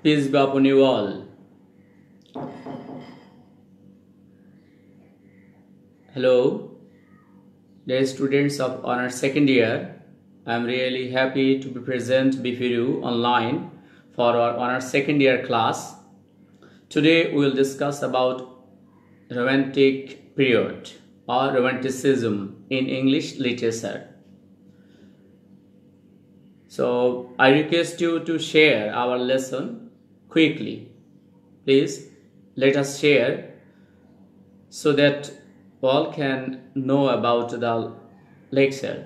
Peace be upon you all. Hello, dear students of Honors Second Year. I am really happy to be present before you online for our Honors Second Year class. Today we will discuss about Romantic period or Romanticism in English literature. So I request you to share our lesson quickly. Please let us share so that all can know about the lecture.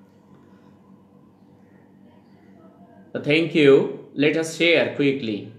Thank you. Let us share quickly.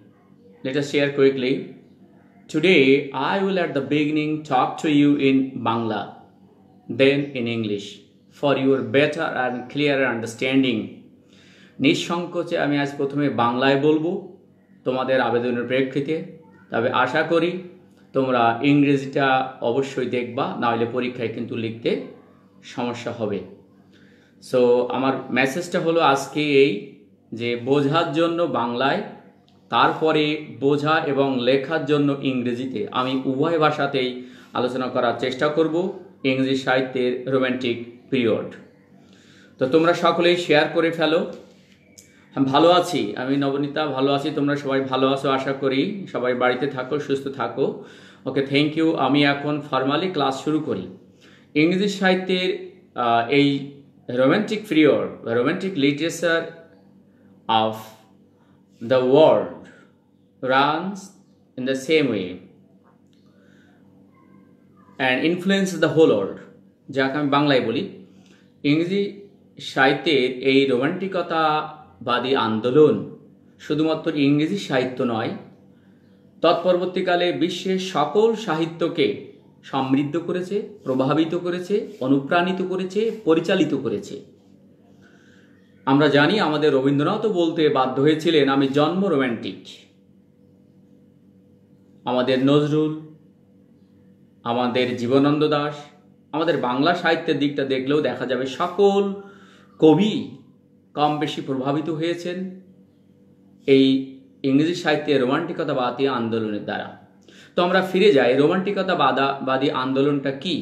Today I will at the beginning talk to you in Bangla, then in English for your better and clearer understanding. নিঃসংকোচে আমি আজ প্রথমে বাংলায় বলবো তোমাদের আবেদনের প্রেক্ষিতে, তবে আশা করি তোমরা ইংরেজিটা অবশ্যই দেখবা, না হলে পরীক্ষায় কিন্তু লিখতে সমস্যা হবে। সো আমার মেসেজটা হলো আজকে এই যে বোঝার জন্য বাংলায়, তারপরে বোঝা এবং লেখার জন্য ইংরেজিতে আমি উভয় ভাষাতেই আলোচনা করার চেষ্টা করব ইংরেজি সাহিত্যের রোমান্টিক পিরিয়ড। তো তোমরা সকলেই শেয়ার করে ফেলো। ভালো আছি আমি, নবনীতা ভালো আছি, তোমরা সবাই ভালো আছো আশা করি, সবাই বাড়িতে থাকো, সুস্থ থাকো। Okay, thank you. আমি এখন ফর্মালি ক্লাস শুরু করি। ইংরেজি সাহিত্যের এই romantic period, romantic literature of the world runs in the same way and influence the whole world, যাকে আমি বাংলায় বলি। ইংরেজি সাহিত্যের এই রোমান্টিকতাবাদী আন্দোলন শুধুমাত্র ইংরেজি সাহিত্য নয়, তৎপরবর্তীকালে বিশ্বের সকল সাহিত্যকে সমৃদ্ধ করেছে, প্রভাবিত করেছে, অনুপ্রাণিত করেছে, পরিচালিত করেছে। আমরা জানি আমাদের রবীন্দ্রনাথও বলতে বাধ্য হয়েছিলেন আমি জন্ম রোমান্টিক। আমাদের নজরুল, আমাদের জীবনানন্দ দাশ, আমাদের বাংলা সাহিত্যের দিকটা দেখলেও দেখা যাবে সকল কবি কম বেশি প্রভাবিত হয়েছেন এই ইংরেজি সাহিত্যের রোমান্টিকতাবাদী আন্দোলনের দ্বারা। তো আমরা ফিরে যাই, রোমান্টিকতাবাদী আন্দোলনটা কি?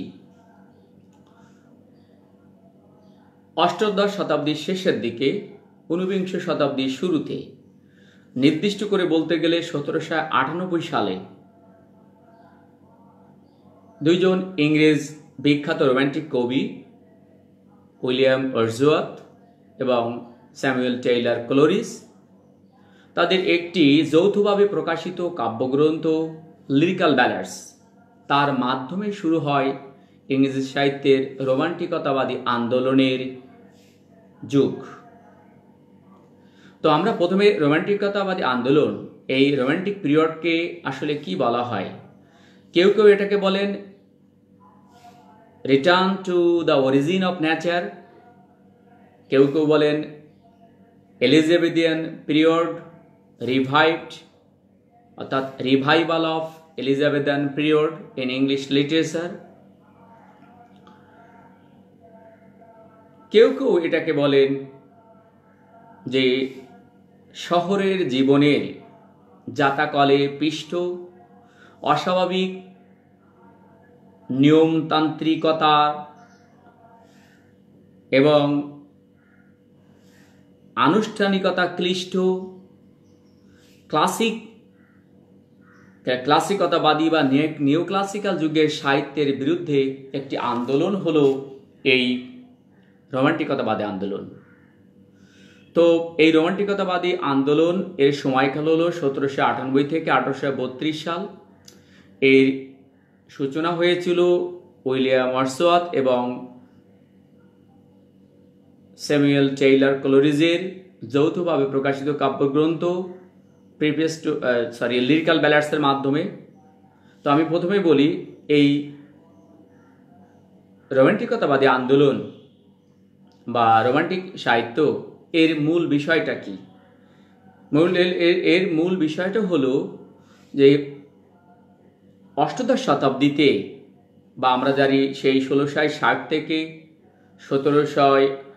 অষ্টাদশ শতাব্দীর শেষের দিকে, ঊনবিংশ শতাব্দীর শুরুতে, নির্দিষ্ট করে বলতে গেলে 1798 সালে দুইজন ইংরেজ বিখ্যাত রোমান্টিক কবি উইলিয়াম ওয়ার্ডসওয়ার্থ এবং স্যামুয়েল টেইলর কোলরিজ, তাদের একটি যৌথভাবে প্রকাশিত কাব্যগ্রন্থ লিরিক্যাল ব্যালাডস, তার মাধ্যমে শুরু হয় ইংরেজি সাহিত্যের রোমান্টিকতাবাদী আন্দোলনের যুগ। তো আমরা প্রথমে রোমান্টিকতাবাদী আন্দোলন, এই রোমান্টিক পিরিয়ডকে আসলে কি বলা হয়? কেউ কেউ এটাকে বলেন return to the origin of nature, কেউ কেউ বলেন এলিজাবেথিয়ান পিরিয়ড রিভাইভড, অর্থাৎ revival of Elizabethan period in English literature. কেউ কেউ এটাকে বলেন যে শহরের জীবনের যাতাকলে পিষ্ট অস্বাভাবিক নিয়মতান্ত্রিকতা এবং আনুষ্ঠানিকতা ক্লিষ্ট ক্লাসিকতাবাদী বা নিও ক্লাসিক্যাল যুগের সাহিত্যের বিরুদ্ধে একটি আন্দোলন হলো এই রোমান্টিকতাবাদী আন্দোলন। তো এই রোমান্টিকতাবাদী আন্দোলন এর সময়কাল হলো 1798 থেকে 1832 সাল। এর সূচনা হয়েছিল উইলিয়াম ওয়ার্ডসওয়ার্থ এবং স্যামুয়েল টেইলর কোলরিজের যৌথভাবে প্রকাশিত কাব্যগ্রন্থ লিরিক্যাল ব্যালাডসের মাধ্যমে। তো আমি প্রথমে বলি এই রোমান্টিকতাবাদী আন্দোলন বা রোমান্টিক সাহিত্য এর মূল বিষয়টা কি? এর মূল বিষয়টা হলো যে অষ্টাদশ শতাব্দীতে, বা আমরা জানি সেই 1660 থেকে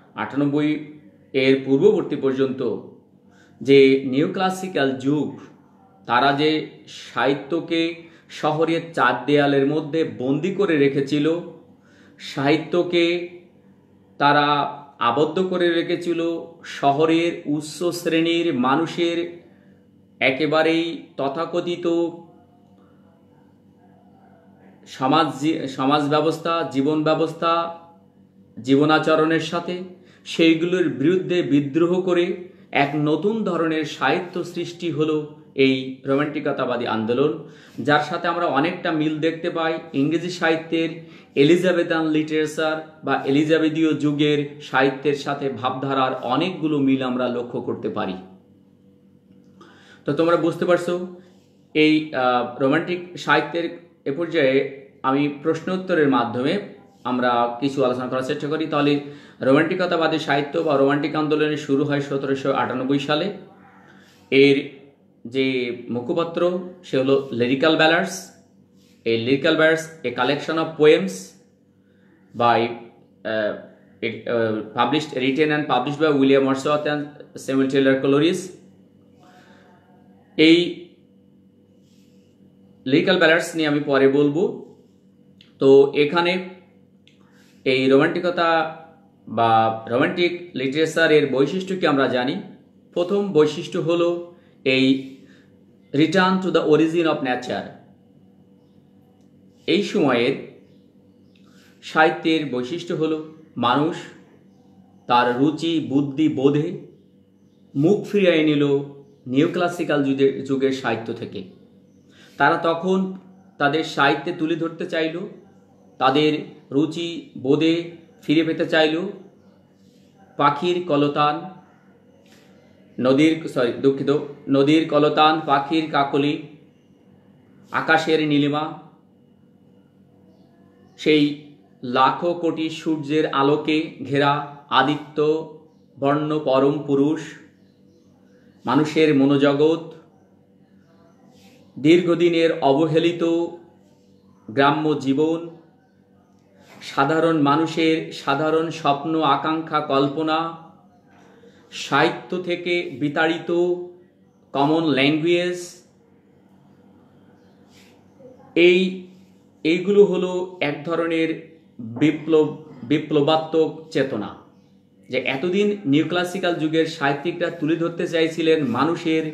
1798 এর পূর্ববর্তী পর্যন্ত যে নিও ক্লাসিক্যাল যুগ তারা যে সাহিত্যকে শহরের চার দেয়ালের মধ্যে বন্দি করে রেখেছিল, সাহিত্যকে তারা আবদ্ধ করে রেখেছিল শহরের উচ্চ শ্রেণীর মানুষের একেবারেই তথাকথিত সমাজ ব্যবস্থা, জীবন ব্যবস্থা, জীবনাচরণের সাথে, সেইগুলোর বিরুদ্ধে বিদ্রোহ করে এক নতুন ধরনের সাহিত্য সৃষ্টি হলো এই রোমান্টিকতাবাদী আন্দোলন, যার সাথে আমরা অনেকটা মিল দেখতে পাই ইংরেজি সাহিত্যের এলিজাবেথান লিটারেচার বা এলিজাবেথীয় যুগের সাহিত্যের সাথে। ভাবধারার অনেকগুলো মিল আমরা লক্ষ্য করতে পারি। তো তোমরা বুঝতে পারছো এই রোমান্টিক সাহিত্যের এ পর্যায়ে আমি প্রশ্নোত্তরের মাধ্যমে আমরা কিছু আলোচনা করার চেষ্টা করি। তাহলে রোমান্টিকতাবাদী সাহিত্য বা রোমান্টিক আন্দোলনের শুরু হয় 1798 সালে। এর যে মুখপাত্র সে হলো লিরিক্যাল ব্যালাডস। এই lyrical ballads a collection of poems by written and published by William Wordsworth and Samuel Taylor Coleridge। এই লিরিক্যাল ব্যালাডস নিয়ে আমি পরে বলবো। তো এখানে এই রোমান্টিকতা বা রোমান্টিক লিটারেচারের বৈশিষ্ট্য কি আমরা জানি। প্রথম বৈশিষ্ট্য হলো এই return to the origin of nature. এই সময়ের সাহিত্যের বৈশিষ্ট্য হলো মানুষ তার রুচি বুদ্ধি বোধে মুখ ফিরিয়ে নিল নিউ ক্লাসিক্যাল যুগের সাহিত্য থেকে। তারা তখন তাদের সাহিত্যে তুলে ধরতে চাইল, তাদের রুচি বোধে ফিরে পেতে চাইল পাখির কলতান, নদীর কলতান, পাখির কাকলি, আকাশের নীলিমা, সেই লাখো কোটি সূর্যের আলোকে ঘেরা আদিত্য বর্ণ পরম পুরুষ, মানুষের মনোজগৎ, দীর্ঘদিনের অবহেলিত গ্রাম্য জীবন, সাধারণ মানুষের সাধারণ স্বপ্ন আকাঙ্ক্ষা কল্পনা, সাহিত্য থেকে বিতাড়িত কমন ল্যাঙ্গুয়েজ, এইগুলো হলো এক ধরনের বিপ্লবাত্মক চেতনা, যে এতদিন নিউ ক্লাসিক্যাল যুগের সাহিত্যিকরা তুলে ধরতে চাইছিলেন মানুষের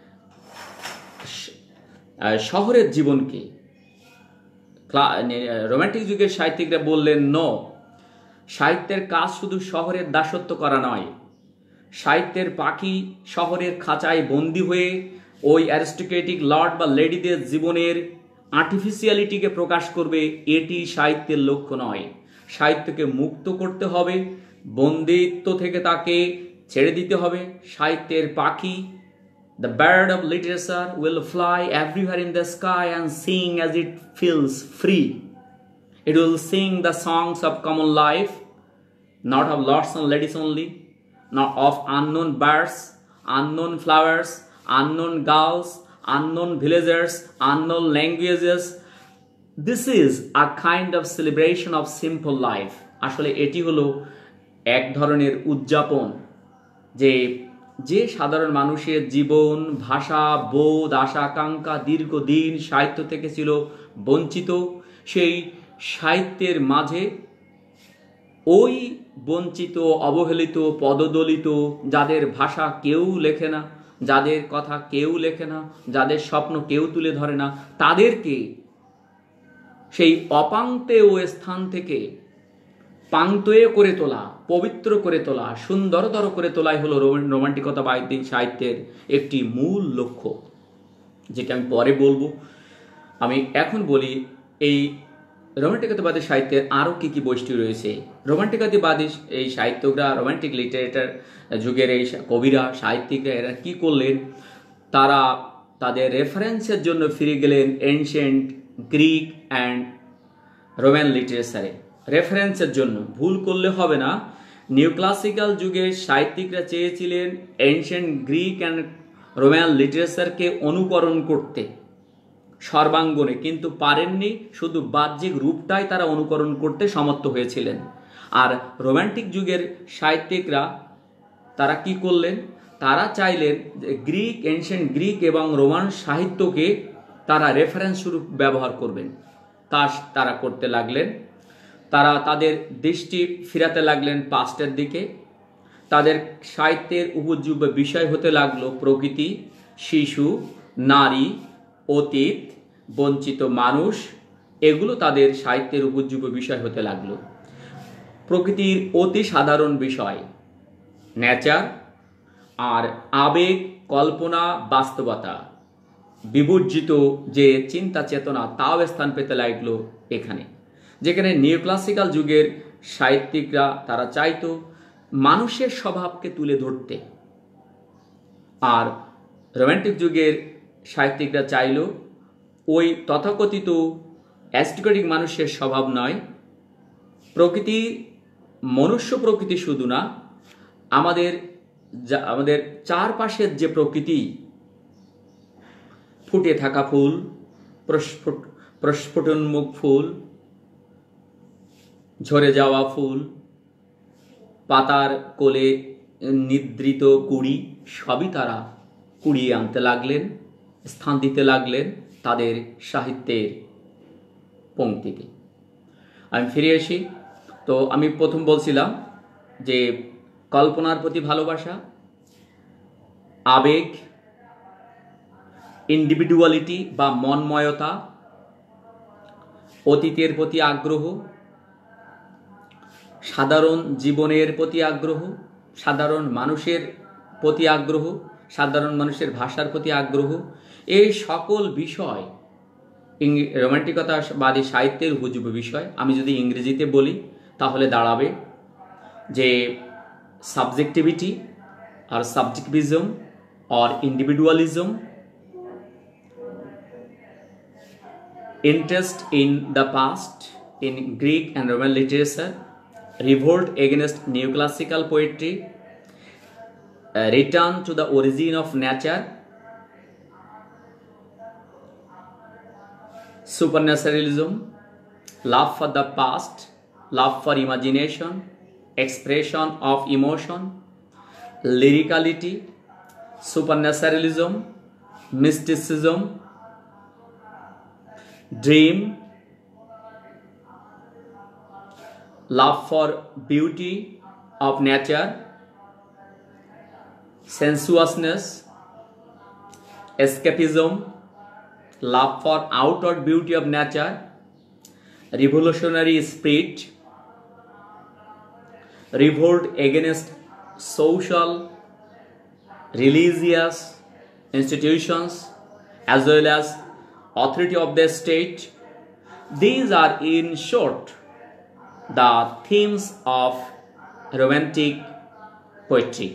শহরের জীবনকে। রোমান্টিক যুগের সাহিত্যিকরা বললেন নো, সাহিত্যের কাজ শুধু শহরের দাসত্ব করা নয়, সাহিত্যের পাখি শহরের খাঁচায় বন্দী হয়ে ওই অ্যারিস্টোক্রেটিক লর্ড বা লেডিদের জীবনের আর্টিফিশিয়ালিটিকে প্রকাশ করবে, এটি সাহিত্যের লক্ষ্য নয়। সাহিত্যকে মুক্ত করতে হবে, বন্দিত্ব থেকে তাকে ছেড়ে দিতে হবে। সাহিত্যের পাখি, the bird of literature, will fly everywhere in the sky and sing as it feels free. It will sing the songs of common life, not of lords and ladies only, not of unknown birds, unknown flowers, unknown girls, unknown villagers, unknown languages. This is a kind of celebration of simple life. আসলে এটি হলো এক ধরনের উদযাপন, যে সাধারণ মানুষের জীবন, ভাষা, বোধ, আশা আকাঙ্ক্ষা দীর্ঘদিন সাহিত্য থেকে ছিল বঞ্চিত, সেই সাহিত্যের মাঝে ওই বঞ্চিত, অবহেলিত, পদদলিত, যাদের ভাষা কেউ লেখে না, যাদের কথা কেউ লেখে না, যাদের স্বপ্ন কেউ তুলে ধরে না, তাদেরকে সেই অপাংতেয় স্থান থেকে পাংতয়ে করে তোলা, পবিত্র করে তোলা, সুন্দরতর করে তোলাই হলো রোমান্টিকতাবাদী সাহিত্যের একটি মূল লক্ষ্য, যেটা আমি পরে বলবো। আমি এখন বলি এই রোমান্টিকতাবাদী সাহিত্যের আরও কী কী বৈশিষ্ট্য রয়েছে। রোমান্টিকতাবাদী এই সাহিত্যকরা, রোমান্টিক লিটারেচার যুগের এই কবিরা, সাহিত্যিকরা, এরা কী করলেন, তারা তাদের রেফারেন্সের জন্য ফিরে গেলেন এনশিয়েন্ট গ্রিক অ্যান্ড রোমান লিটারেচারে। রেফারেন্সের জন্য ভুল করলে হবে না। নিউ ক্লাসিক্যাল যুগের সাহিত্যিকরা চেয়েছিলেন এনশিয়েন্ট গ্রিক অ্যান্ড রোমান লিটারেচারকে অনুকরণ করতে সর্বাঙ্গনে, কিন্তু পারেননি, শুধু বাহ্যিক রূপটাই তারা অনুকরণ করতে সমর্থ হয়েছিলেন। আর রোমান্টিক যুগের সাহিত্যিকরা তারা কি করলেন? তারা চাইলেন যে গ্রিক, এনশিয়েন্ট গ্রিক এবং রোমান সাহিত্যকে তারা রেফারেন্স স্বরূপ ব্যবহার করবেন। তারা করতে লাগলেন। তারা তাদের দৃষ্টি ফিরাতে লাগলেন পাস্টের দিকে। তাদের সাহিত্যের উপজীব্য বিষয় হতে লাগলো প্রকৃতি, শিশু, নারী, অতীত, বঞ্চিত মানুষ। এগুলো তাদের সাহিত্যের উপজীব্য বিষয় হতে লাগলো। প্রকৃতির অতি সাধারণ বিষয় নেচার, আর আবেগ, কল্পনা, বাস্তবতা, বিবর্জিত যে চিন্তা চেতনা, তাও স্থান পেতে লাগলো এখানে। যেখানে নিওক্লাসিক্যাল যুগের সাহিত্যিকরা তারা চাইতো মানুষের স্বভাবকে তুলে ধরতে, আর রোমান্টিক যুগের সাহিত্যিকরা চাইল ওই তথাকথিত অ্যারিস্টোক্রেটিক মানুষের স্বভাব নয়, প্রকৃতি, মনুষ্য প্রকৃতি শুধু না, আমাদের চারপাশের যে প্রকৃতি, ফুটে থাকা ফুল, প্রস্ফুটনমুখ ফুল, ঝরে যাওয়া ফুল, পাতার কোলে নিদ্রিত কুড়ি, সবই তারা কুড়িয়ে আনতে লাগলেন, স্থান দিতে লাগলেন তাদের সাহিত্যের পংক্তিতে। আমি ফিরে আসি। তো আমি প্রথম বলছিলাম যে কল্পনার প্রতি ভালোবাসা, আবেগ, ইন্ডিভিডুয়ালিটি বা মনময়তা, অতীতের প্রতি আগ্রহ, সাধারণ জীবনের প্রতি আগ্রহ, সাধারণ মানুষের প্রতি আগ্রহ, সাধারণ মানুষের ভাষার প্রতি আগ্রহ, এই সকল বিষয় রোমান্টিকতাবাদী সাহিত্যের উপজীব্য বিষয়। আমি যদি ইংরেজিতে বলি তাহলে দাঁড়াবে যে সাবজেক্টিভিটি আর subjectivism or individualism, interest in the past in Greek and Roman literature, revolt against neoclassical poetry, return to the origin of nature, supernaturalism, love for the past, love for imagination, expression of emotion, lyricality, supernaturalism, mysticism, dream, love for beauty of nature, sensuousness, escapism, love for outward beauty of nature, revolutionary spirit, revolt against social, religious institutions as well as authority of the state. These are in short the themes of romantic poetry.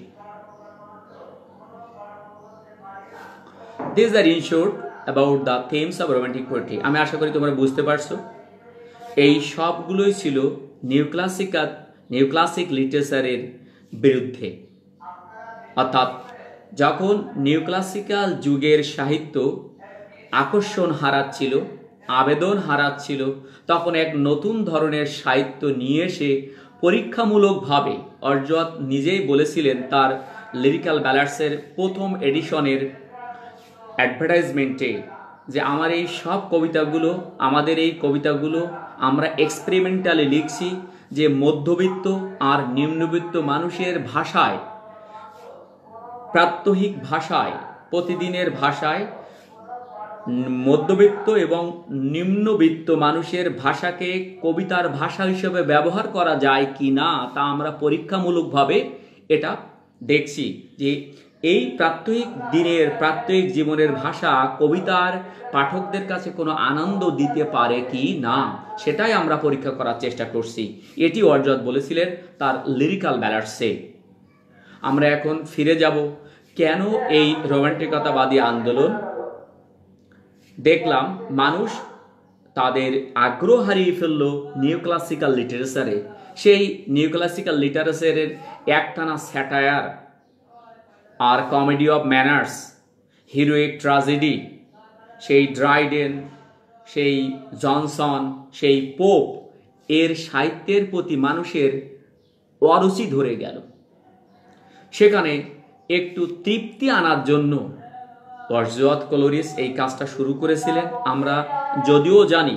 These are in short about the themes of romantic poetry. আমি আশা করি তোমরা বুঝতে পারছো। এই সবগুলোই ছিল নিওক্লাসিক লিটারেচারের বিরুদ্ধে। অর্থাৎ যখন নিওক্লাসিক্যাল যুগের সাহিত্য আকর্ষণ হারাচ্ছিল, আবেদন হারাচ্ছিল, তখন এক নতুন ধরনের সাহিত্য নিয়ে এসে পরীক্ষামূলকভাবে, অর্জত নিজেই বলেছিলেন তার লিরিক্যাল ব্যালান্সের প্রথম এডিশনের অ্যাডভার্টাইজমেন্টে যে আমাদের এই কবিতাগুলো আমরা এক্সপেরিমেন্টালি লিখছি, যে মধ্যবিত্ত আর নিম্নবিত্ত মানুষের ভাষায়, প্রাত্যহিক ভাষায়, প্রতিদিনের ভাষায় মধ্যবিত্ত এবং নিম্নবিত্ত মানুষের ভাষাকে কবিতার ভাষা হিসেবে ব্যবহার করা যায় কি না তা আমরা পরীক্ষামূলকভাবে এটা দেখছি, যে এই প্রাত্যহিক জীবনের ভাষা কবিতার পাঠকদের কাছে কোনো আনন্দ দিতে পারে কি না, সেটাই আমরা পরীক্ষা করার চেষ্টা করছি। এটি অর্জত বলেছিলেন তার লিরিক্যাল ব্যালান্সে। আমরা এখন ফিরে যাব কেন এই রোমান্টিকতাবাদী আন্দোলন। দেখলাম মানুষ তাদের আগ্রহ হারিয়ে ফেলল নিওক্লাসিক্যাল লিটারেচারে। সেই নিওক্লাসিক্যাল লিটারেচারের একটানা স্যাটায়ার আর comedy of manners, heroic tragedy, সেই ড্রাইডেন, সেই জনসন, সেই পোপ, এর সাহিত্যের প্রতি মানুষের অরুচি ধরে গেল। সেখানে একটু তৃপ্তি আনার জন্য ওয়ার্ডসওয়ার্থ কলোরিস এই কাজটা শুরু করেছিলেন। আমরা যদিও জানি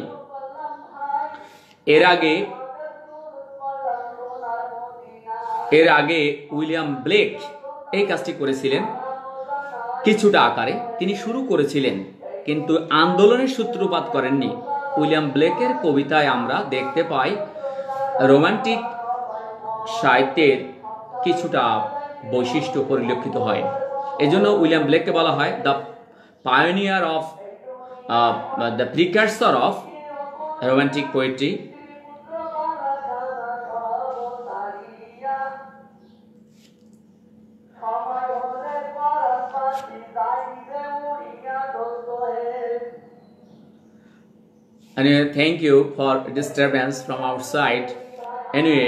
এর আগে উইলিয়াম ব্লেক এই কাজটি করেছিলেন কিছুটা আকারে, তিনি শুরু করেছিলেন কিন্তু আন্দোলনের সূত্রপাত করেননি। উইলিয়াম ব্লেকের কবিতায় আমরা দেখতে পাই রোমান্টিক সাহিত্যের কিছুটা বৈশিষ্ট্য পরিলক্ষিত হয়। এজন্য উইলিয়াম ব্লেককে বলা হয় the pioneer of the precursor of romantic poetry. Anyway, thank you for disturbance from outside. Anyway,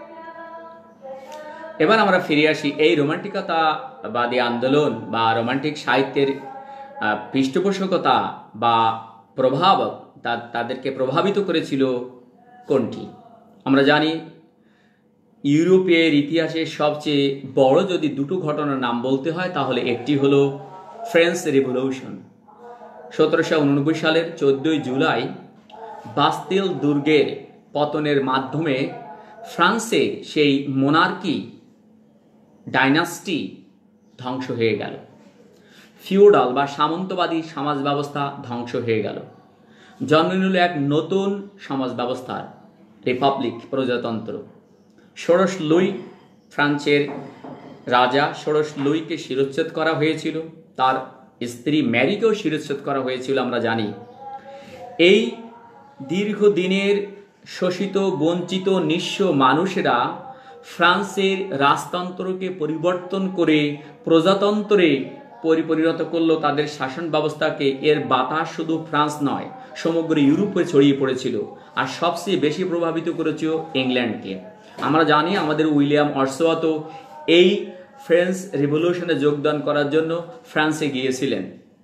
এবার আমরা ফিরে আসি এই রোমান্টিকতাবাদী আন্দোলন বা রোমান্টিক সাহিত্যের পৃষ্ঠপোষকতা বা প্রভাব তাদেরকে প্রভাবিত করেছিল কোনটি? আমরা জানি ইউরোপের ইতিহাসে সবচেয়ে বড় যদি দুটো ঘটনার নাম বলতে হয় তাহলে একটি হলো ফ্রেঞ্চ রিভলিউশন। 1789 সালের 14 জুলাই বাস্তিল দুর্গের পতনের মাধ্যমে ফ্রান্সে সেই মোনার্কি ডাইনাস্টি ধ্বংস হয়ে গেল, ফিউডাল বা সামন্তবাদী সমাজ ব্যবস্থা ধ্বংস হয়ে গেল। জন্ম নিল এক নতুন সমাজ ব্যবস্থার, রিপাবলিক, প্রজাতন্ত্র। ষোড়শ লুই ফ্রান্সের রাজা, ষোড়শ লুইকে শিরচ্ছেদ করা হয়েছিল, তার স্ত্রী ম্যারিকেও শিরচ্ছেদ করা হয়েছিল আমরা জানি। এই দীর্ঘদিনের শোষিত বঞ্চিত নিঃস্ব মানুষেরা ফ্রান্সের রাজতন্ত্রকে পরিবর্তন করে প্রজাতন্ত্রে পরিণত করলো তাদের শাসন ব্যবস্থাকে। এর বাতাস শুধু ফ্রান্স নয়, সমগ্র ইউরোপে ছড়িয়ে পড়েছিল আর সবচেয়ে বেশি প্রভাবিত করেছিল ইংল্যান্ডকে। আমরা জানি আমাদের উইলিয়াম ওয়ার্ডসওয়ার্থ এই ফ্রেঞ্চ রিভলিউশনে যোগদান করার জন্য ফ্রান্সে গিয়েছিলেন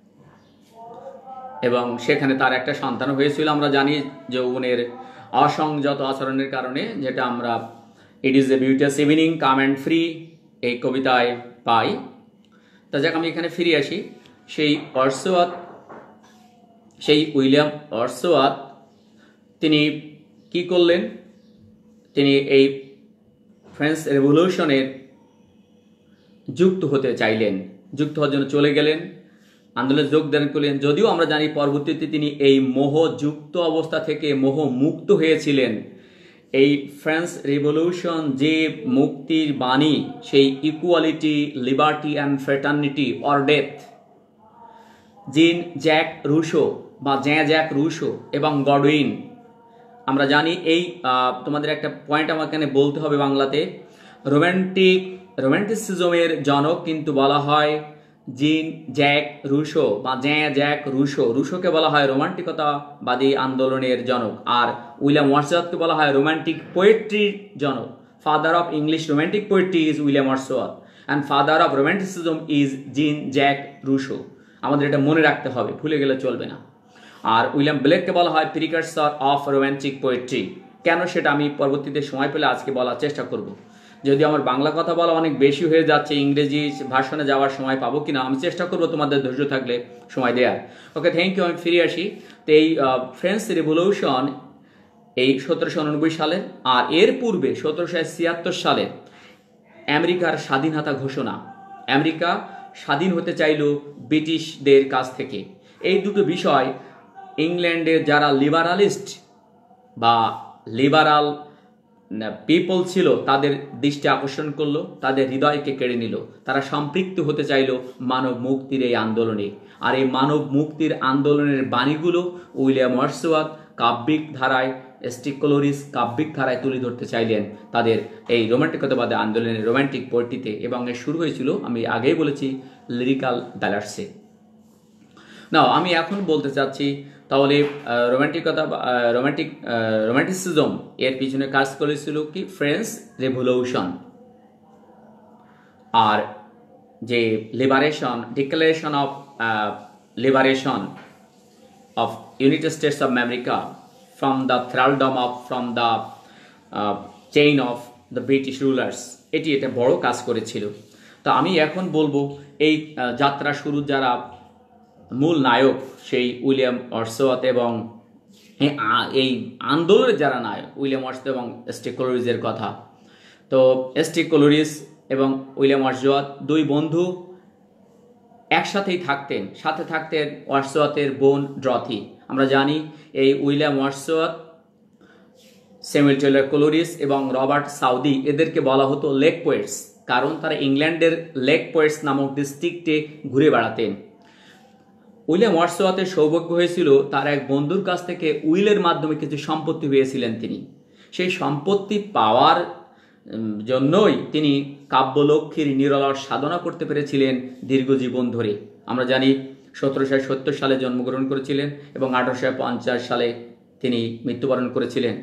এবং সেখানে তার একটা সন্তান হয়েছিল। আমরা জানি যৌবনের অসংযত আচরণের কারণে, যেটা আমরা it is a beautiful evening calm and free এই কবিতায় পাই। তা যাক, আমি এখানে ফিরে আসি। সেই উইলিয়াম ওয়ার্ডসওয়ার্থ তিনি কি করলেন? তিনি এই ফ্রেঞ্চ রেভলিউশনের যুক্ত হতে চাইলেন, যুক্ত হওয়ার জন্য চলে গেলেন, আন্দোলনে যোগদান করলেন। যদিও আমরা জানি পরবর্তীতে তিনি এই মোহযুক্ত অবস্থা থেকে মোহমুক্ত হয়েছিলেন। এই ফ্রেঞ্চ রেভলিউশন যে মুক্তির বাণী, সেই equality, liberty and fraternity or death, Jean Jacques Rousseau বা জ্যাক রুশো এবং গডউইন, আমরা জানি এই তোমাদের একটা পয়েন্ট আমার এখানে বলতে হবে বাংলাতে। রোম্যান্টিসিজমের জনক কিন্তু বলা হয় জিন জ্যাক রুশো বা জ্যাক রুশো। রুশোকে বলা হয় রোমান্টিকতাবাদী আন্দোলনের জনক, আর উইলিয়াম ওয়ার্ডসওয়ার্থকে বলা হয় রোমান্টিক পোয়েট্রির জনক। Father of English romantic poetry is William Wordsworth and father of romanticism is Jean Jacques Rousseau. আমাদের এটা মনে রাখতে হবে, ভুলে গেলে চলবে না। আর উইলিয়াম ব্লেককে বলা হয় প্রিকারসর অফ রোম্যান্টিক পোয়েট্রি। কেন সেটা আমি পরবর্তীতে সময় পেলে আজকে বলার চেষ্টা করব। যদি আমার বাংলা কথা বলা অনেক বেশি হয়ে যাচ্ছে, ইংরেজি ভাষণে যাওয়ার সময় পাবো কিনা আমি চেষ্টা করবো তোমাদের ধৈর্য থাকলে সময় দেওয়ার। Okay, thank you. আমি ফিরে আসি। তো এই ফ্রেঞ্চ রেভলিউশন এই 1789 সালের, আর এর পূর্বে 1776 সালের আমেরিকার স্বাধীনতা ঘোষণা। আমেরিকা স্বাধীন হতে চাইল ব্রিটিশদের কাছ থেকে। এই দুটো বিষয় ইংল্যান্ডের যারা লিবারালিস্ট বা লিবারাল পিপল ছিল তাদের দৃষ্টি আকর্ষণ করলো, তাদের হৃদয়কে কেড়ে নিল। তারা সম্পৃক্ত হতে চাইল মানব মুক্তির এই আন্দোলনে। আর এই মানব মুক্তির আন্দোলনের বাণীগুলো উইলিয়াম ওয়ার্ডসওয়ার্থ কাব্যিক ধারায়, স্টিকলোরিস কাব্যিক ধারায় তুলে ধরতে চাইলেন তাদের এই রোমান্টিকতাবাদী আন্দোলনের রোমান্টিক পোয়েট্রিতে। এবং এর শুরু হয়েছিল, আমি আগেই বলেছি, লিরিক্যাল ব্যালাডসে। নাও আমি এখন বলতে চাচ্ছি তাহলে রোমান্টিসিজম এর পিছনে কাজ করেছিল কি? French revolution. আর যে liberation, declaration of liberation of United States of America from the thraldom from the chain of the British rulers, এটা বড় কাজ করেছিল। তো আমি এখন বলবো এই যাত্রা শুরুর যারা মূল নায়ক সেই উইলিয়াম ওয়ার্ডসওয়ার্থ এবং এই আন্দোলনের যারা নায়ক উইলিয়াম ওয়ার্ডসওয়ার্থ এবং এস.টি. কোলরিজের কথা। তো এস.টি. কোলরিজ এবং উইলিয়াম ওয়ার্ডসওয়ার্থ দুই বন্ধু একসাথেই থাকতেন, সাথে থাকতেন ওয়ার্ডসওয়ার্থের বোন ড্রথি। আমরা জানি এই William Wordsworth, Samuel Taylor Coleridge এবং রবার্ট সাউদি এদেরকে বলা হতো লেক পোয়েটস, কারণ তারা ইংল্যান্ডের লেক পোয়েটস নামক ডিস্ট্রিক্টে ঘুরে বেড়াতেন। উইলিয়াম ওয়ার্ডসওয়ার্থের সৌভাগ্য হয়েছিল তার এক বন্ধুর কাছ থেকে উইলের মাধ্যমে কিছু সম্পত্তি পেয়েছিলেন তিনি। সেই সম্পত্তি পাওয়ার জন্যই তিনি কাব্যলক্ষ্মীর নিরলস সাধনা করতে পেরেছিলেন দীর্ঘ জীবন ধরে। আমরা জানি 1770 সালে জন্মগ্রহণ করেছিলেন এবং 1850 সালে তিনি মৃত্যুবরণ করেছিলেন।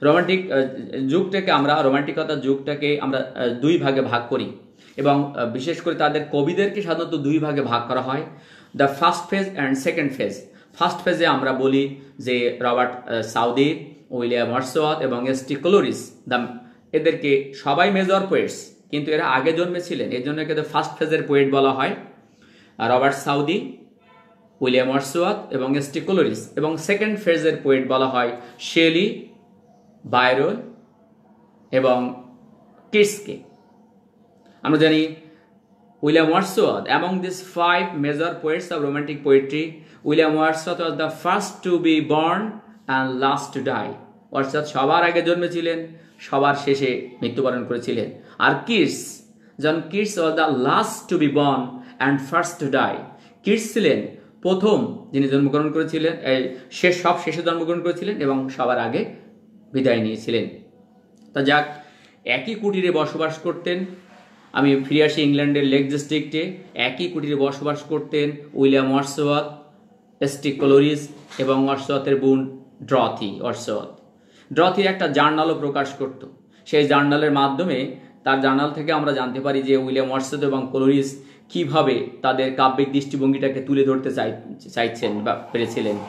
রোমান্টিকতার যুগটাকে আমরা দুই ভাগে ভাগ করি এবং বিশেষ করে তাদের কবিদেরকে সাধারণত দুই ভাগে ভাগ করা হয়, the first phase and second phase. First ফেজে আমরা বলি যে রবার্ট সাউদি, উইলিয়াম ওয়ার্ডসওয়ার্থ এবং এস.টি. কোলরিজ, এদেরকে সবাই মেজর পোয়েটস, কিন্তু এরা আগে জন্মেছিলেন, এই জন্য একে ফার্স্ট ফেজের পোয়েট বলা হয়, রবার্ট সাউদি, উইলিয়াম ওয়ার্ডসওয়ার্থ এবং এস.টি. কোলরিজ। এবং সেকেন্ড ফেজের পোয়েট বলা হয় শেলি, বায়রন এবং কিটসকে। আমরা জানি William Wordsworth, among these 5 major poets of romantic poetry, William Wordsworth was the first to be born and last to die. Wordsworth সবার আগে জন্মেছিলেন, সবার শেষে মৃত্যুবরণ করেছিলেন। আর John Keats was the last to be born and first to die. Keats ছিলেন প্রথম যিনি জন্মগ্রহণ করেছিলেন, শেষে জন্মগ্রহণ করেছিলেন এবং সবার আগে বিদায় নিয়েছিলেন। তা যাক, একই কুটিরে বসবাস করতেন। আমি ফিরে আসি ইংল্যান্ডের লেক ডিস্ট্রিক্টে। একই কুটিরে বসবাস করতেন উইলিয়াম ওয়ার্ডসওয়ার্থ, এস.টি. কোলরিজ এবং ওয়ার্ডসওয়ার্থের বোন ড্রথি ওয়ার্ডসওয়ার্থ। ড্রথির একটা জার্নালও প্রকাশ করত। সেই জার্নালের মাধ্যমে, তার জার্নাল থেকে আমরা জানতে পারি যে উইলিয়াম ওয়ার্ডসওয়ার্থ এবং কোলরিজ কিভাবে তাদের কাব্যিক দৃষ্টিভঙ্গিটাকে তুলে ধরতে চাইছেন বা পেরেছিলেন।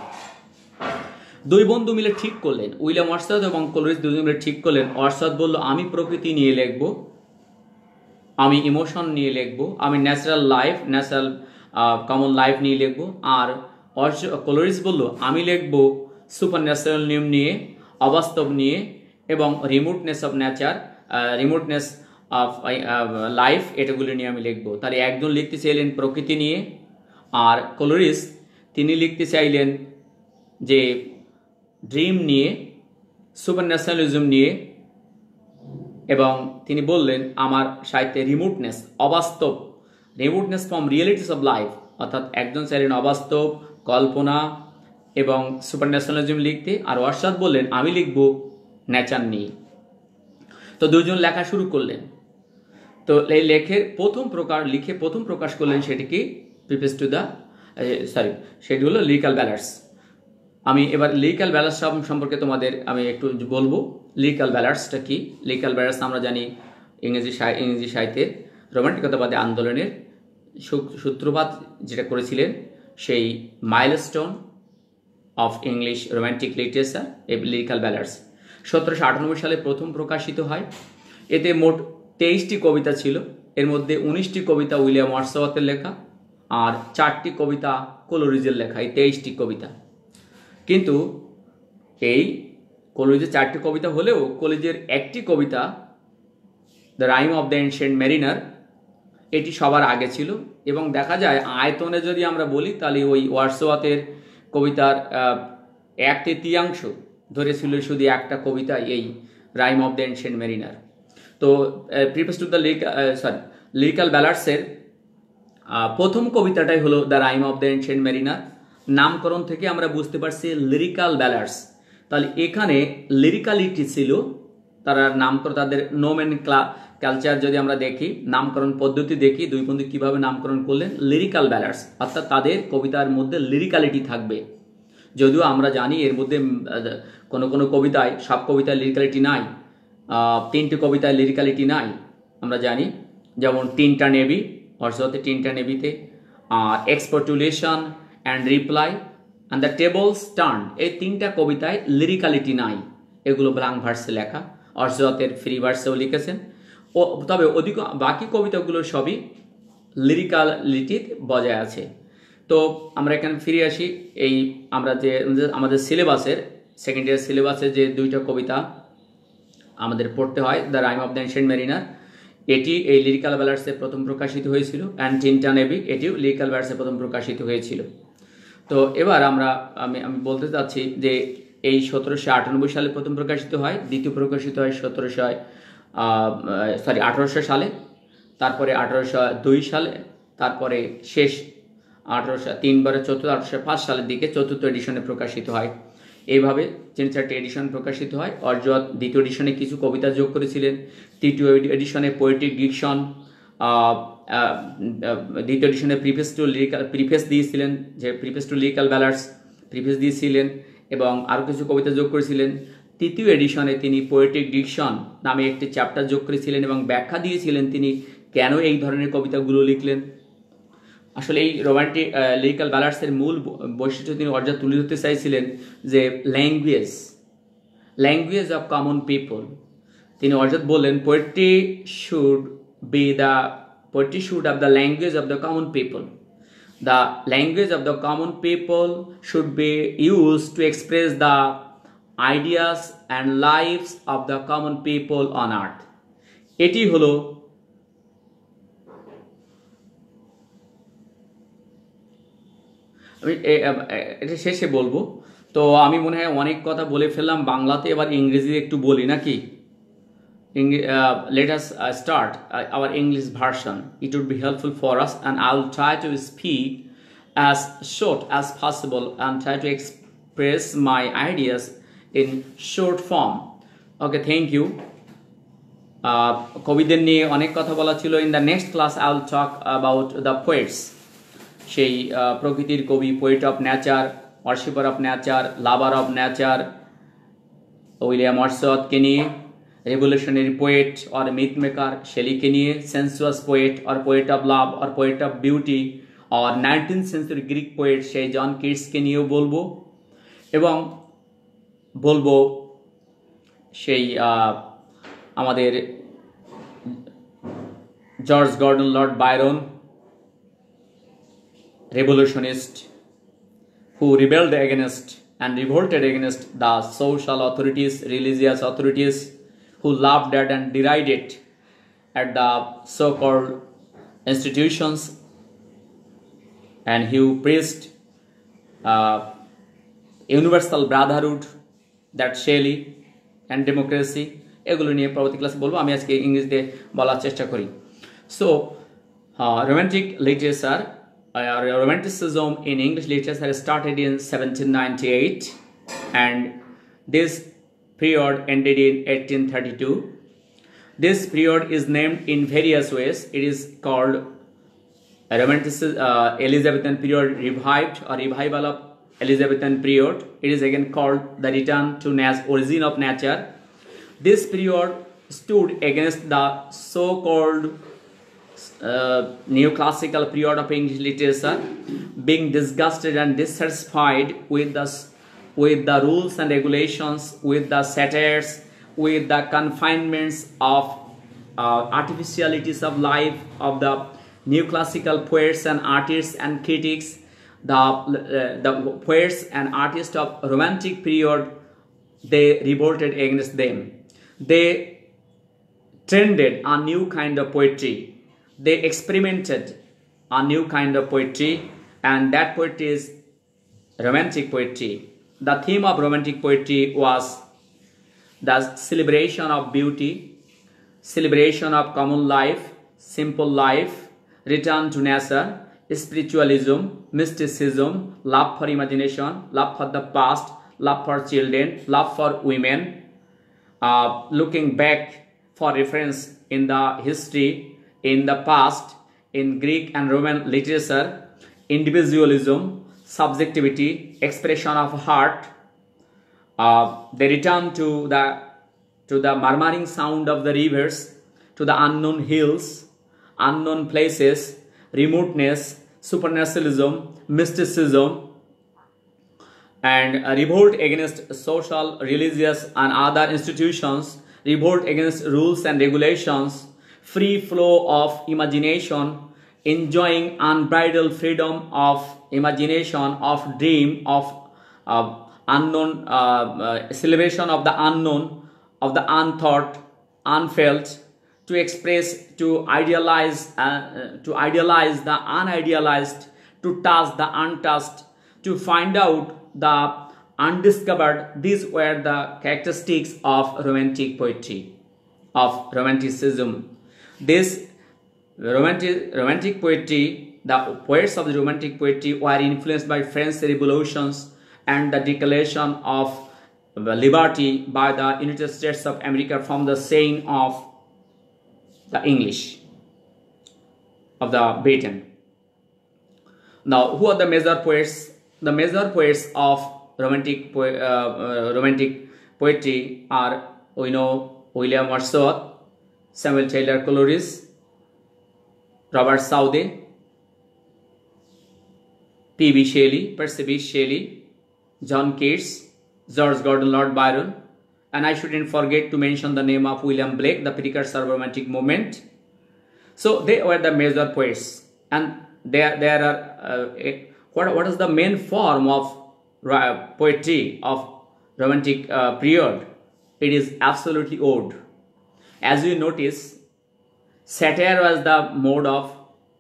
দুই বন্ধু মিলে ঠিক করলেন, উইলিয়াম ওয়ার্ডসওয়ার্থ এবং কোলরিজ দুজন মিলে ঠিক করলেন। ওয়ার্ডসওয়ার্থ বলল, আমি প্রকৃতি নিয়ে লিখব, আমি ইমোশন নিয়ে লিখব, আমি ন্যাচারাল কমন লাইফ নিয়ে লিখব। আর কোলরিজ বলল, আমি লিখব সুপার ন্যাচারাল নিয়ম নিয়ে, অবাস্তব নিয়ে এবং remoteness of nature, remoteness of life, এটাগুলো নিয়ে আমি লিখব। তাহলে একজন লিখতে চাইলেন প্রকৃতি নিয়ে, আর কোলরিজ তিনি লিখতে চাইলেন যে ড্রিম নিয়ে, সুপার ন্যাচারালিজম নিয়ে, এবং তিনি বললেন আমার সাহিত্যে রিমোটনেস, অবাস্তব, remoteness from realities of life, অর্থাৎ একজন চাইলেন অবাস্তব, কল্পনা এবং সুপার ন্যাচারালিজম লিখতে, আর ওয়ার্ডসওয়ার্থ বললেন আমি লিখব নেচার নিয়ে। তো দুজন লেখা শুরু করলেন। তো এই লিখে প্রথম প্রকাশ করলেন সেটি কি, প্রিফেস টু দ্য সেটি হলো লিরিক্যাল ব্যালান্স। আমি এবার লিরিক্যাল ব্যালান্স সম্পর্কে তোমাদের আমি একটু বলবো। লিরিক্যাল ব্যালান্সটা কি? লিরিক্যাল ব্যালান্স আমরা জানি ইংরেজি সাহিত্যের রোমান্টিকতাবাদী আন্দোলনের সূত্রপাত যেটা করেছিলেন সেই milestone of English romantic literature, এই লিরিক্যাল ব্যালান্স 1798 সালে প্রথম প্রকাশিত হয়। এতে মোট 23টি কবিতা ছিল। এর মধ্যে 19টি কবিতা উইলিয়াম ওয়ার্ডসওয়ার্থের লেখা আর 4টি কবিতা কোলরিজের লেখা, এই 23টি কবিতা। কিন্তু এই কোলরিজের 4টি কবিতা হলেও কোলরিজের একটি কবিতা, the rime of the ancient mariner, এটি সবার আগে ছিল। এবং দেখা যায় আয়তনে যদি আমরা বলি তাহলে ওই ওয়ার্ডসওয়ার্থের কবিতার 1/3 ধরেছিল শুধু একটা কবিতা, এই rime of the ancient mariner. তো প্রিফেস টু দ্য লিরিক্যাল ব্যালান্সের প্রথম কবিতাটাই হলো the rime of the ancient mariner. নামকরণ থেকে আমরা বুঝতে পারছি লিরিক্যাল ব্যালান্স। তাহলে এখানে লিরিক্যালিটি ছিল, তারা নামকরণ, তাদের নোমেন কালচার যদি আমরা দেখি, নামকরণ পদ্ধতি দেখি, দুই বন্ধু কিভাবে নামকরণ করলেন, লিরিক্যাল ব্যালান্স, অর্থাৎ তাদের কবিতার মধ্যে লিরিক্যালিটি থাকবে। যদিও আমরা জানি এর মধ্যে কোনো কবিতায়, সব কবিতায় লিরিক্যালিটি নাই, 3টি কবিতায় লিরিক্যালিটি নাই আমরা জানি, যেমন 3টা নেভি, ওয়ার্ডসওয়ার্থের 3টা নেভিতে, আর expostulation and reply and the tables turn, এই 3টা কবিতায় লিরিক্যালিটি নাই, এগুলো ব্ল্যাঙ্ক ভার্সে লেখা। ওয়ার্ডসওয়ার্থের ফ্রি ভার্সেও লিখেছেন। তবে বাকি কবিতাগুলো সবই লিরিক্যালিটি বজায় আছে। তো আমরা এখানে ফিরে আসি। এই আমরা যে আমাদের সিলেবাসের সেকেন্ড ইয়ার সিলেবাসে যে দুইটা কবিতা আমাদের পড়তে হয়, the rime of the ancient mariner, এটি এই লিরিক্যাল ব্যালার্সে প্রথম প্রকাশিত হয়েছিল, অ্যান্ড টিনটান এপিক এটিও লিরিক্যাল ব্যালার্সে প্রথম প্রকাশিত হয়েছিল। তো এবার আমি বলতে চাচ্ছি যে এই 1798 সালে প্রথম প্রকাশিত হয়, দ্বিতীয় প্রকাশিত হয় 1800 সালে, তারপরে 1802 সালে, তারপরে শেষ 1805 সালের দিকে চতুর্থ এডিশনে প্রকাশিত হয়। এইভাবে 3-4টি এডিশন প্রকাশিত হয়। অর্জত দ্বিতীয় এডিশনে কিছু কবিতা যোগ করেছিলেন, তৃতীয় এডিশনে পোয়েটিক ডিকশন, দ্বিতীয় এডিশনে প্রিফেস দিয়েছিলেন, যে preface to lyrical ballads preface দিয়েছিলেন, এবং আরও কিছু কবিতা যোগ করেছিলেন। তৃতীয় এডিশনে তিনি পোয়েটিক ডিকশন নামে একটি চ্যাপ্টার যোগ করেছিলেন এবং ব্যাখ্যা দিয়েছিলেন তিনি কেন এই ধরনের কবিতাগুলো লিখলেন। আসলে এই রোমান্টিক লিরিক্যাল ব্যালার্সের মূল বৈশিষ্ট্য তিনি অর্জত তুলে ধরতে চাইছিলেন যে ল্যাঙ্গুয়েজ অফ কমন পিপল। তিনি অর্জত বললেন poetry should have the language of the common people. The language of the common people should be used to express the ideas and lives of the common people on earth. এটি হলো আমি এটা শেষে বলবো। তো আমি মনে হয় অনেক কথা বলে ফেললাম বাংলাতে, এবার ইংরেজি একটু বলি নাকি? Let us start our English version. It would be helpful for us, and I will try to speak as short as possible and try to express my ideas in short form. Okay, thank you. কবিদের নিয়ে অনেক কথা বলা ছিল। In the next class I will talk about the poets. সেই প্রকৃতির কবি, poet of nature, worshipper of nature, lover of nature, William ওয়ার্ডসওয়ার্থকে নিয়ে, revolutionary poet or myth maker Shelley-কে নিয়ে, sensuous poet or poet of love or poet of beauty or 19th century Greek poet সেই জন কিটসকে নিয়েও বলবো, এবং বলবো সেই আমাদের George Gordon Lord Byron, revolutionist who rebelled against and revolted against the social authorities, religious authorities, who laughed at and derided at the so-called institutions, and who preached universal brotherhood, that Shelley, and democracy. এগুলো নিয়ে পরবর্তী ক্লাসে বলবো। আমি আজকে ইংরেজিতে বলার চেষ্টা করি। So romantic literature, romanticism in English literature started in 1798, and this period ended in 1832. This period is named in various ways. It is called Romanticism, Elizabethan period revived, or revival of Elizabethan period. It is again called the return to origin of nature. This period stood against the so-called neoclassical period of English literature, being disgusted and dissatisfied with the rules and regulations, with the satires, with the confinements of artificialities of life of the neoclassical poets and artists and critics. The poets and artists of romantic period, they revolted against them. They trended a new kind of poetry. They experimented a new kind of poetry, and that poetry is romantic poetry. The theme of romantic poetry was the celebration of beauty, celebration of common life, simple life, return to nature, spiritualism, mysticism, love for imagination, love for the past, love for children, love for women, looking back for reference in the history, in the past, in Greek and Roman literature, individualism, subjectivity, expression of heart. They return to the murmuring sound of the rivers, to the unknown hills, unknown places, remoteness, supernaturalism, mysticism, and revolt against social, religious, and other institutions, revolt against rules and regulations, free flow of imagination, enjoying unbridled freedom of imagination, of dream, of unknown, celebration of the unknown, of the unthought, unfelt, to express, to idealize the unidealized, to touch the untouched, to find out the undiscovered. These were the characteristics of romantic poetry, of romanticism. This romantic poetry, the poets of the romantic poetry were influenced by French revolutions and the declaration of liberty by the United States of America from the saying of the English of the Britain. Now, who are the major poets? The major poets of romantic poetry are, we know, William Wordsworth, Samuel Taylor Coleridge, Robert Southey, P.B. Shelley, Percy B. Shelley, John Keats, George Gordon Lord Byron, and I shouldn't forget to mention the name of William Blake, the precursor of romantic movement. So they were the major poets, and there are what is the main form of poetry of romantic period? It is absolutely ode. As you notice, satire was the mode of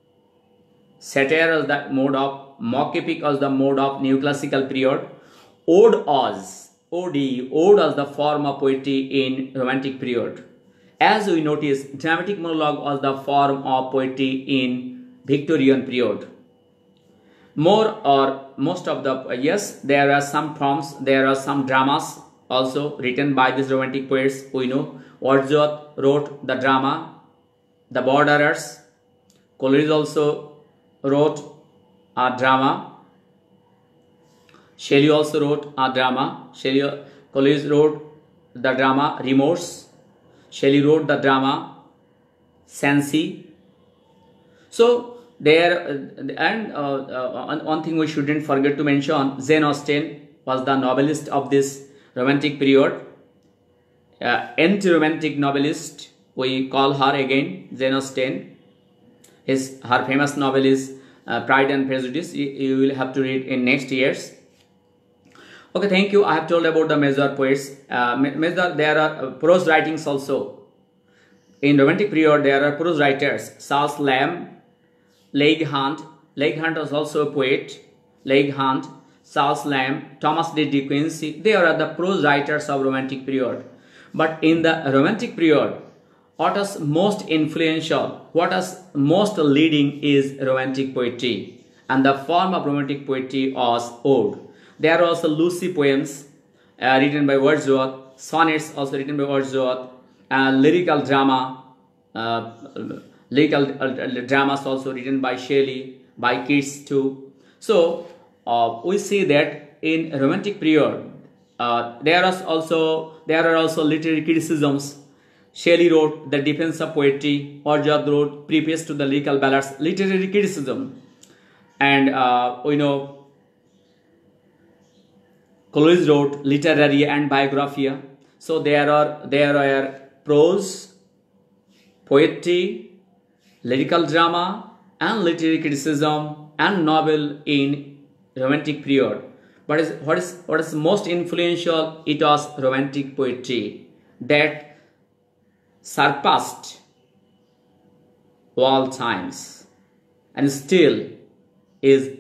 mock epic was the mode of neoclassical period. Ode was the form of poetry in romantic period. As we notice, dramatic monologue was the form of poetry in Victorian period. More or most of the yes, there are some poems, there are some dramas also written by these romantic poets. We know Wordsworth wrote the drama The Borderers. Coleridge also wrote a drama. Shelley also wrote a drama. Coleridge wrote the drama Remorse. Shelley wrote the drama Cenci. So there, and one thing we shouldn't forget to mention, Jane Austen was the novelist of this romantic period. Anti-romantic novelist, we call her again, Jane Austen. Her famous novel is Pride and Prejudice. You will have to read in next years. Okay, thank you. I have told about the major poets. There are prose writings also. In romantic period, there are prose writers. Charles Lamb, Leigh Hunt. Leigh Hunt was also a poet. Leigh Hunt, Charles Lamb, Thomas De Quincey. They are the prose writers of romantic period. But in the romantic period, what is most influential, what is most leading is romantic poetry. And the form of romantic poetry was ode. There are also Lucy poems written by Wordsworth, sonnets also written by Wordsworth, and lyrical drama, dramas also written by Shelley, by Keats too. So we see that in romantic period, there are also literary criticisms. Shelley wrote The Defense of Poetry. Wordsworth wrote Preface to the Lyrical Ballads, literary criticism. And we know Coleridge wrote Literaria and Biographia. So there are prose, poetry, lyrical drama, and literary criticism and novel in romantic period. But what is most influential? It was romantic poetry that surpassed all times and still is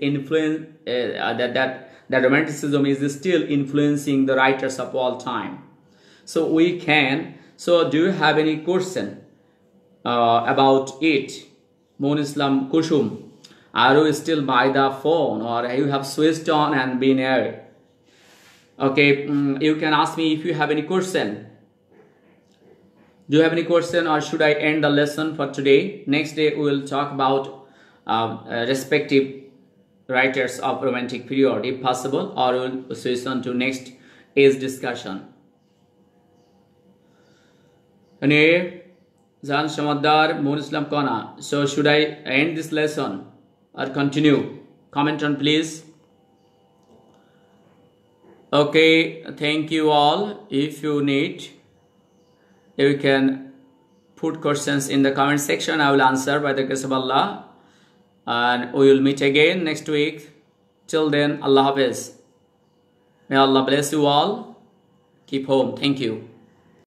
that romanticism is still influencing the writers of all time. So do you have any question about it? Moon Islam Kushum, are you still by the phone or you have switched on and been here? Okay, you can ask me if you have any question. Do you have any question, or should I end the lesson for today? Next day we will talk about respective writers of romantic period if possible, or we will switch on to next age discussion. Anyway, Zan Shamadar, Moon Islam Kona. So should I end this lesson or continue? Comment on please. Okay, thank you all. If you need, you can put questions in the comment section. I will answer by the grace of Allah. and we will meet again next week. Till then, Allah Hafiz. May Allah bless you all. Keep home. Thank you.